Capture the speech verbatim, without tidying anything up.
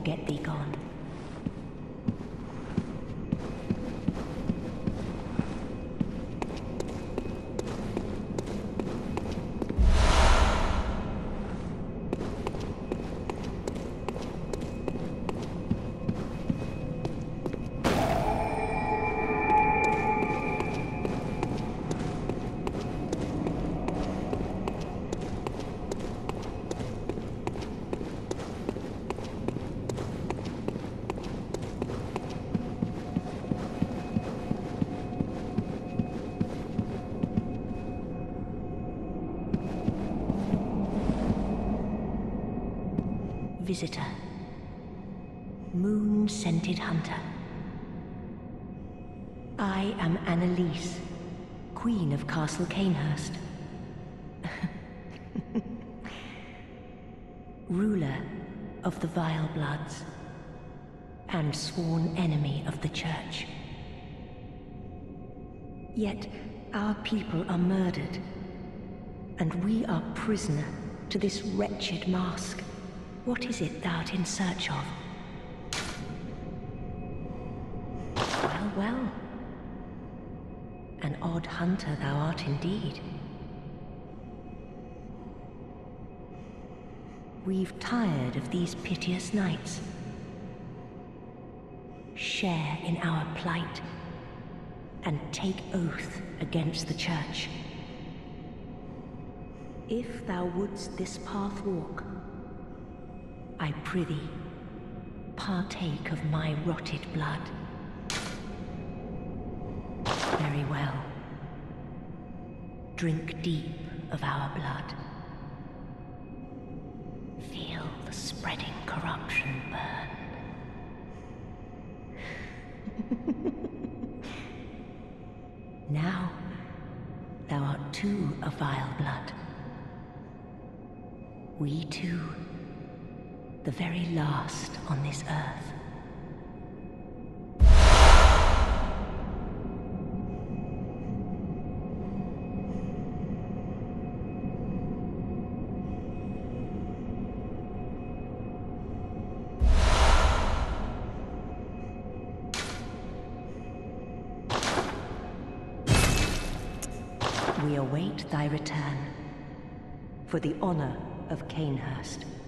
get thee gone. Visitor, moon-scented hunter. I am Annalise, Queen of Castle Cainhurst. Ruler of the Vile Bloods, and sworn enemy of the Church. Yet our people are murdered, and we are prisoner to this wretched mask. What is it thou'rt in search of? Well, well. An odd hunter thou art indeed. We've tired of these piteous nights. Share in our plight, and take oath against the Church. If thou wouldst this path walk, I prithee, partake of my rotted blood. Very well. Drink deep of our blood. Feel the spreading corruption burn. Now, thou art too a vile blood. We two, the very last on this earth. We await thy return, for the honor of Cainhurst.